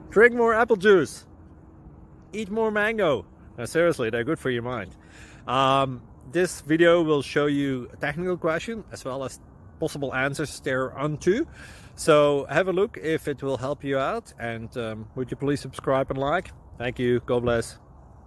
Drink more apple juice. Eat more mango. No, seriously, they're good for your mind. This video will show you a technical question as well as possible answers thereunto. So have a look if it will help you out, and would you please subscribe and like? Thank you. God bless.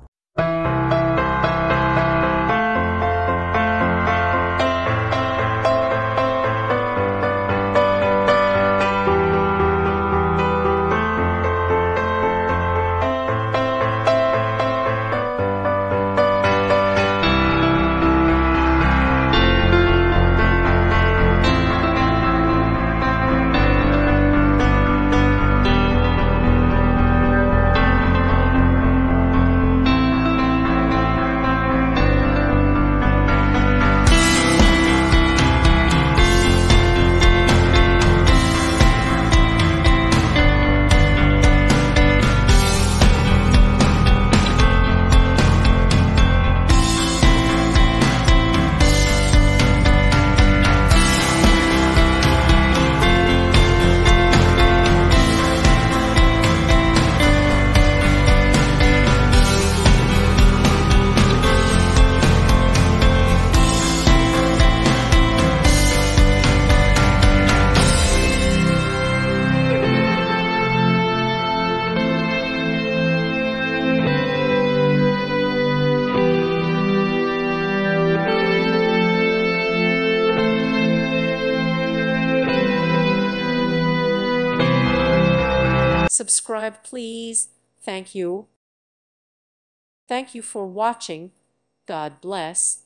Subscribe, please. Thank you. Thank you for watching. God bless.